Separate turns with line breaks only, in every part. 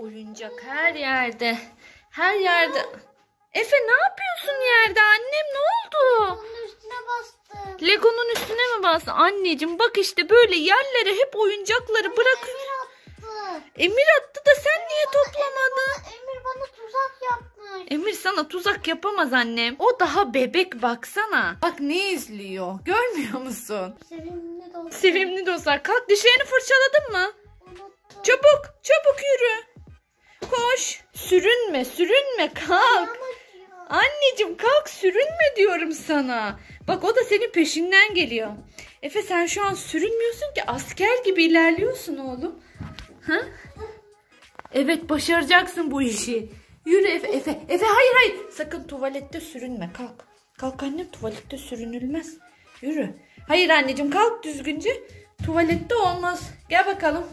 oyuncak her yerde. Her yerde. Efe ne yapıyorsun yerde? Annem ne oldu?
Onun üstüne bastım.
Lego'nun üstüne mi bastın? Anneciğim bak işte böyle yerlere hep oyuncakları bırakın. Emir attı da sen niye toplamadın?
Emir bana tuzak yapmış.
Emir sana tuzak yapamaz annem. O daha bebek baksana. Bak ne izliyor. Görmüyor musun?
Sevimli dostlar.
Sevimli dostlar. Kalk dişlerini fırçaladın mı?
Unuttum.
Çabuk yürü. Koş. Sürünme kalk. Anneciğim kalk sürünme diyorum sana. Bak o da senin peşinden geliyor. Efe sen şu an sürünmüyorsun ki asker gibi ilerliyorsun oğlum. Ha? Evet başaracaksın bu işi. Yürü Efe hayır. Sakın tuvalette sürünme kalk. Kalk annem tuvalette sürünülmez. Yürü. Hayır anneciğim kalk düzgünce. Tuvalette olmaz. Gel bakalım.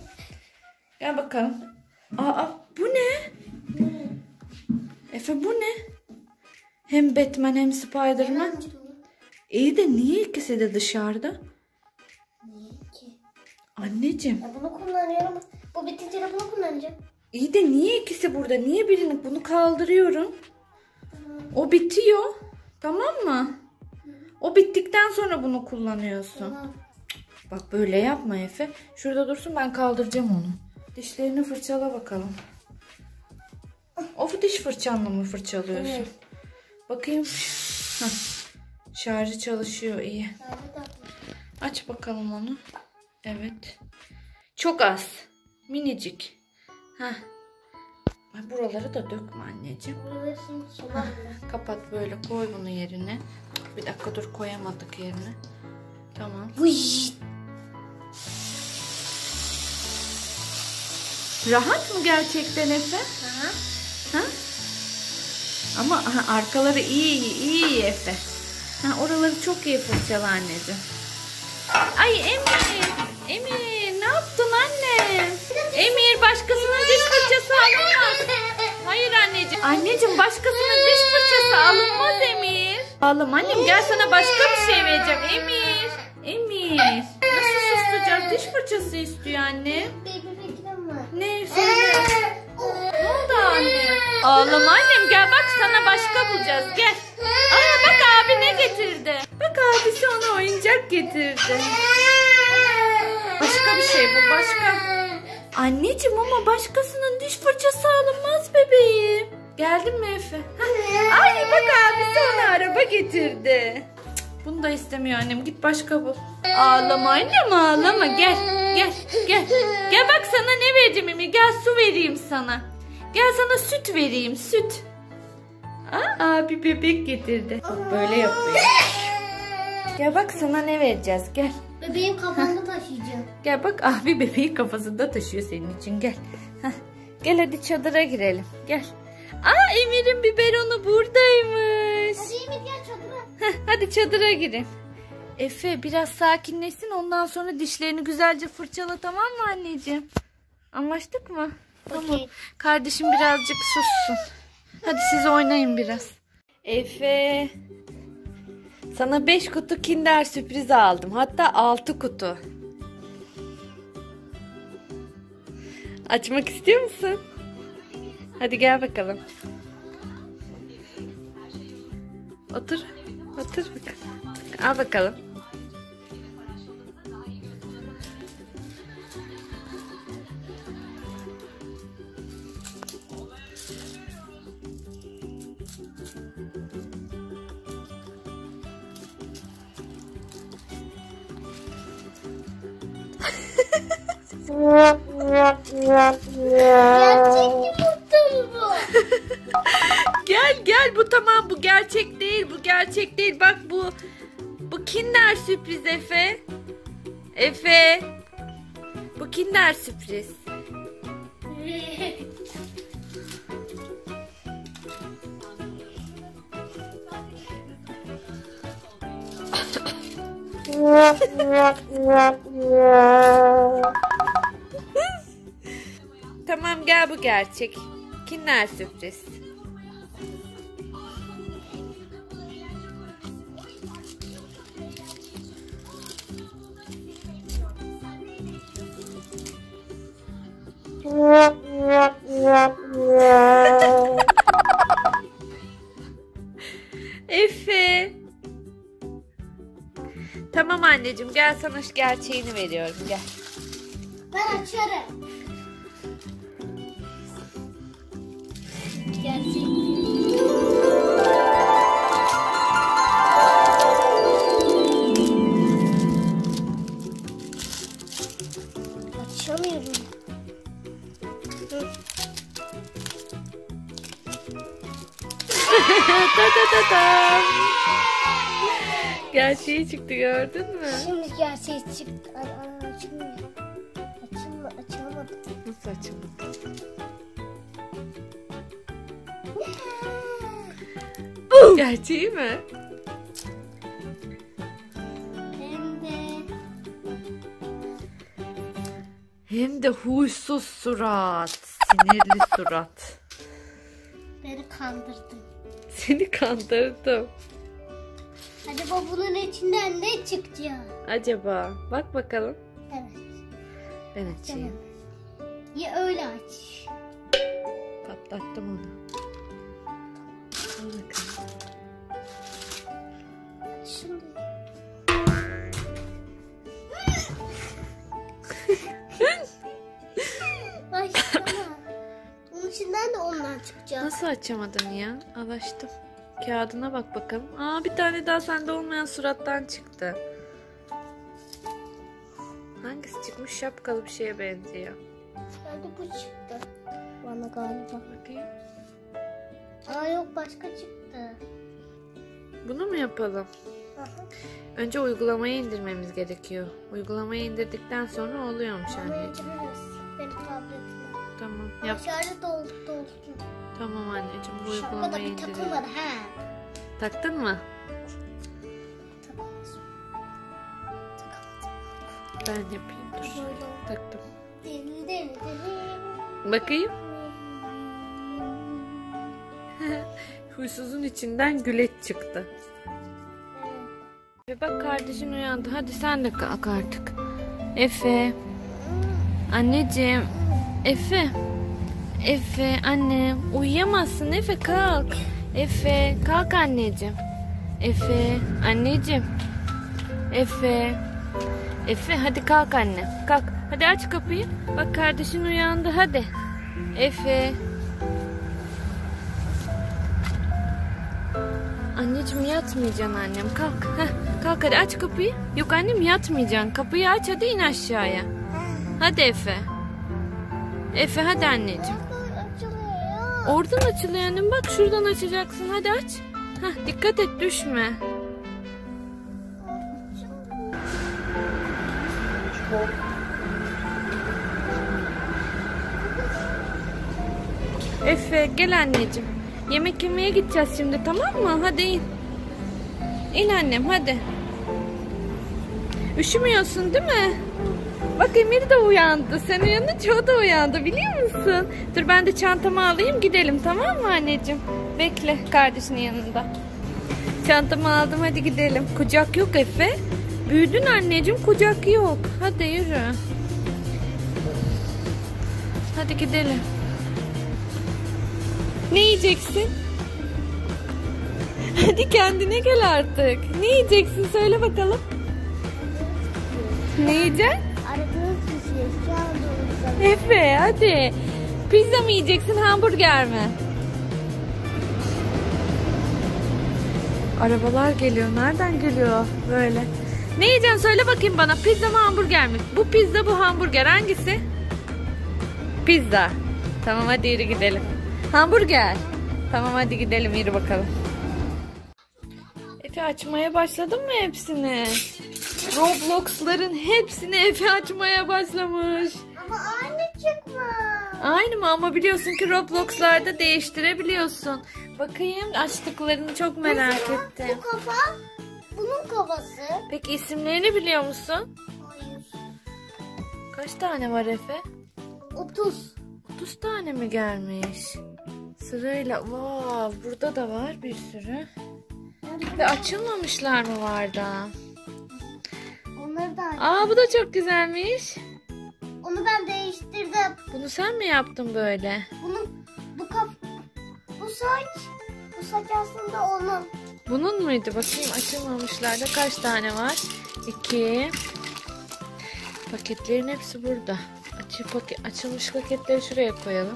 Aa bu ne? Efe bu ne? Hem Batman hem Spiderman. İyi de niye ikisi de dışarıda?
Niye ki?
Anneciğim.
Bunu kullanıyorum. Bu bitince de bunu kullanacağım.
İyi de niye ikisi burada? Niye birini bunu kaldırıyorum? O bitiyor. Tamam mı? O bittikten sonra bunu kullanıyorsun.
Tamam.
Bak böyle yapma Efe. Şurada dursun ben kaldıracağım onu. Dişlerini fırçala bakalım. Of diş fırçanla mı fırçalıyorsun?
Evet.
Bakayım. Heh. Şarjı çalışıyor iyi. Aç bakalım onu. Evet. Çok az. Minicik. Heh. Buraları da dökme anneciğim. Kapat böyle koy bunu yerine. Bir dakika dur koyamadık yerine. Tamam. Rahat mı gerçekten Efe? Ha? Ama arkaları iyi Efe. Oraları çok iyi fırçala anneciğim. Ay Emir ne yaptın anne? Emir başkasının diş fırçası alınmaz. Hayır anneciğim. Anneciğim başkasının diş fırçası alınmaz Emir. Ağlama annem gel sana başka bir şey vereceğim Emir. Nasıl susturacağız? Diş fırçası istiyor anne. Ne söyle? Ne oldu anne? Ağlama annem gel bak sana başka bulacağız gel. Aa bak abi ne getirdi? Bak abisi ona oyuncak getirdi. Başka bir şey bu başka. Anneciğim ama başkasının diş fırçası alınmaz bebeğim. Geldin mi Efe? Ay bak abisi ona araba getirdi. Bunu da istemiyor annem git başka bul. Ağlama annem ağlama gel. Gel bak sana ne vereceğim Emir gel su vereyim sana. Gel sana süt vereyim süt. Abi bebek getirdi. Bak böyle yapıyor. Gel bak sana ne vereceğiz gel.
Bebeğin kafanda taşıyacağım.
Gel bak abi bebeği kafasında taşıyor senin için gel. Gel hadi çadıra girelim gel. Emir'in biberonu buradaymış.
Hadi Emir gel çadıra.
Hadi çadıra girin. Efe biraz sakinleşsin ondan sonra dişlerini güzelce fırçala tamam mı anneciğim? Anlaştık mı? Tamam. Kardeşim birazcık sussun. Hadi siz oynayın biraz. Efe. Sana 5 kutu Kinder sürpriz aldım. Hatta 6 kutu. Açmak istiyor musun? Hadi gel bakalım. Otur bakalım. Al bakalım.
Gerçek yumurta mı bu?
Gel bu tamam bu gerçek değil bak bu Kinder sürpriz Efe bu Kinder sürpriz. Tamam gel bu gerçek Kinder sürpriz. anneciğim. Gel sana şu gerçeğini veriyorum. Gel.
Ben açarım. Gerçek. Açamıyorum.
Ta ta ta ta. Gerçeği çıktı, gördün mü?
Şimdi gerçeği çıktı. Açılmıyor. Açamadım.
Nasıl açıldı? Gerçeği mi? Hem de huysuz surat. Sinirli surat.
Beni kandırdın.
Seni kandırdım.
Acaba bunun içinden ne çıkacak?
Acaba? Bak bakalım.
Evet.
Ben açayım.
Ya öyle aç.
Patlattım onu. Al bakalım.
Şimdi. Başlama. Bunun içinden de ondan çıkacak.
Nasıl açamadın ya? Al açtım. Kağıdına bak bakalım. Aa, bir tane daha sende olmayan surattan çıktı. Hangisi çıkmış? Şapkalı bir şeye benziyor.
Hadi bu çıktı. Bana galiba.
Bakayım.
Aa yok, başka çıktı.
Bunu mu yapalım?
Aha.
Önce uygulamayı indirmemiz gerekiyor. Uygulamayı indirdikten sonra oluyormuş
Ama
anneciğim.
indiririz. Benim tabletime.
Tamam. Yap.
Şarjı dolsun.
Tamam anneciğim. Bu
Şapka da
uygulamayı
bir
indirelim.
takılmadı ha.
Taktın mı? Ben yapayım dur.
Böyle.
Taktım.
Deli deli deli.
Bakayım. Huysuzun içinden güleç çıktı. Ve bak, kardeşin uyandı. Hadi sen de kalk artık. Efe. Anneciğim. Efe. Efe annem. Uyuyamazsın Efe, kalk. Efe kalk anneciğim. Efe anneciğim. Efe. Efe hadi kalk anne. Kalk. Hadi aç kapıyı. Bak, kardeşin uyandı, hadi. Efe. Anneciğim yatmayacaksın annem. Kalk. Heh, kalk hadi aç kapıyı. Yok annem, yatmayacaksın. Kapıyı aç, hadi in aşağıya. Hadi Efe. Efe hadi anneciğim. Oradan açılıyor annem. Bak şuradan açacaksın. Hadi aç. Heh, dikkat et düşme. Efe gel anneciğim. Yemek yemeye gideceğiz şimdi, tamam mı? Hadi in. İn annem hadi. Üşümüyorsun değil mi? Bak Emir de uyandı. Sen uyanınca o da uyandı, biliyor musun? Dur ben de çantamı alayım, gidelim, tamam mı anneciğim? Bekle kardeşinin yanında. Çantamı aldım, hadi gidelim. Kucak yok Efe. Büyüdün anneciğim, kucak yok. Hadi yürü. Hadi gidelim. Ne yiyeceksin? Hadi kendine gel artık. Ne yiyeceksin söyle bakalım. Ne yiyeceksin?
Aradığınız kişiye şu anda
Efe hadi. Pizza mı yiyeceksin, hamburger mi? Arabalar geliyor. Nereden geliyor böyle? Ne yiyeceksin söyle bakayım bana. Pizza mı hamburger mi? Bu pizza, bu hamburger, hangisi? Pizza. Tamam hadi yürü gidelim. Hamburger. Tamam hadi gidelim, yürü bakalım. Efe açmaya başladın mı hepsini? Roblox'ların hepsini Efe açmaya başlamış.
Ama aynı çıkma.
Aynı mı? Ama biliyorsun ki Roblox'larda değiştirebiliyorsun. Bakayım, açtıklarını çok merak ettim.
Bu kafa, bunun kafası.
Peki isimlerini biliyor musun?
Hayır.
Kaç tane var Efe?
30.
30 tane mi gelmiş? Sırayla. Wow, burada da var bir sürü. Ve açılmamışlar mı var daha?
Onları da
Aa, bu da çok güzelmiş.
Onu ben değiştirdim.
Bunu sen mi yaptın böyle?
Bu saç aslında onun.
Bunun muydu? Bakayım açılmamışlarda kaç tane var? 2. Paketlerin hepsi burada. Açılmış paketleri şuraya koyalım.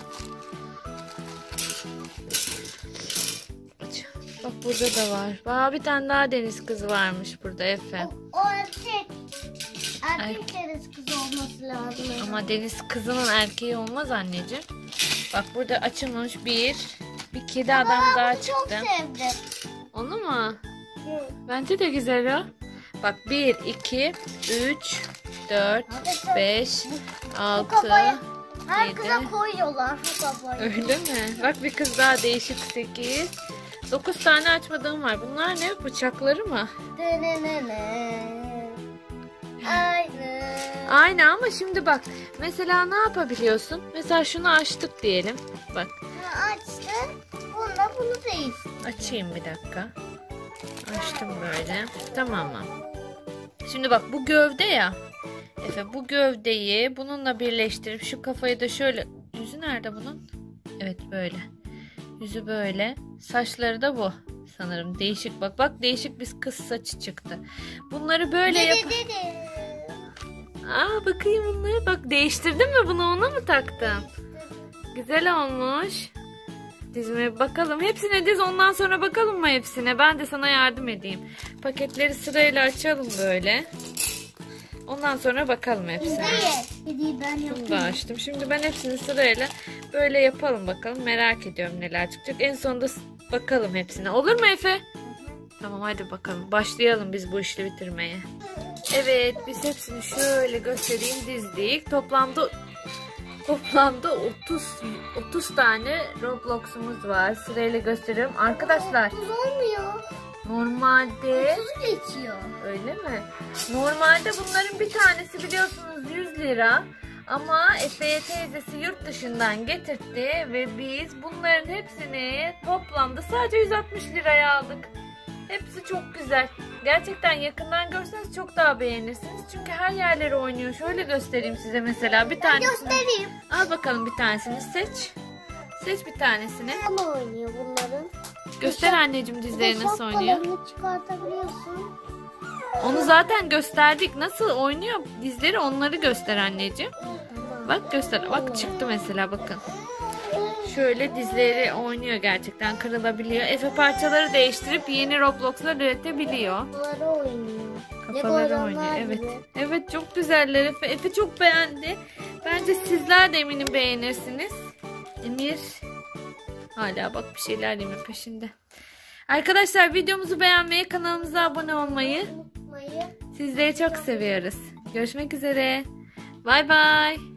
Bak burada da var. Bir tane daha deniz kızı varmış burada Efe.
O erkek. Erkek deniz kızı olması lazım.
Ama deniz kızının erkeği olmaz anneciğim. Bak burada açılmış bir kedi adam daha çıktı.
Çok sevdim.
Onu mu? Bence de güzel o. Bak 1, 2, 3, 4, 5, 6,
Her
7.
kıza koyuyorlar bu kafayı.
Öyle mi? Bak bir kız daha değişik 8. 9 tane açmadığım var. Bunlar ne? Bıçakları mı?
Aynı.
Aynı ama şimdi bak. Mesela ne yapabiliyorsun? Mesela şunu açtık diyelim. Bak.
Açtı. Bunda bunu değil.
Açayım bir dakika. Açtım böyle. Tamam mı? Şimdi bak bu gövde ya. Efe bu gövdeyi bununla birleştirip şu kafayı da şöyle. Yüzü nerede bunun? Evet böyle. Yüzü böyle. Saçları da bu. Sanırım değişik bak. Bak değişik bir kız saçı çıktı. Bunları böyle yap. Bakayım bunları. Bak değiştirdin mi bunu, ona mı taktın? Güzel olmuş. Dizime bakalım. Hepsine diz, ondan sonra bakalım mı hepsine? Ben de sana yardım edeyim. Paketleri sırayla açalım böyle. Ondan sonra bakalım hepsine. Bunu da açtım. Şimdi ben hepsini sırayla böyle yapalım bakalım. Merak ediyorum neler çıkacak. En sonunda bakalım hepsine. Olur mu Efe? Tamam hadi bakalım. Başlayalım biz bu işi bitirmeye. Evet, biz hepsini şöyle göstereyim, dizdik. Toplamda 30 tane Roblox'umuz var. Sırayla gösteriyorum. Arkadaşlar
Olmuyor.
normalde
30 geçiyor.
öyle mi? Normalde bunların bir tanesi biliyorsunuz 100 lira. Ama Efe'ye teyzesi yurt dışından getirtti ve biz bunların hepsini toplamda sadece 160 liraya aldık. Hepsi çok güzel. Gerçekten yakından görseniz çok daha beğenirsiniz. Çünkü her yerleri oynuyor. Şöyle göstereyim size mesela bir tanesini.
Göstereyim.
Al bakalım bir tanesini seç. Seç bir tanesini.
Ama oynuyor bunların.
Göster anneciğim dizleri nasıl oynuyor.
Şapkalarını çıkartabiliyorsun.
Onu zaten gösterdik. Nasıl oynuyor dizleri, onları göster anneciğim. Bak göster. Bak çıktı mesela bakın. Şöyle dizleri oynuyor, gerçekten kırılabiliyor. Efe parçaları değiştirip yeni Roblox'lar üretebiliyor.
Kafaları oynuyor.
Kafaları oynuyor. Evet. Evet çok güzeller Efe. Efe çok beğendi. Bence sizler de eminim beğenirsiniz. Emir hala bak bir şeyler yeme peşinde. Arkadaşlar videomuzu beğenmeyi, kanalımıza abone olmayı, sizleri çok seviyoruz. Görüşmek üzere. Bay bay.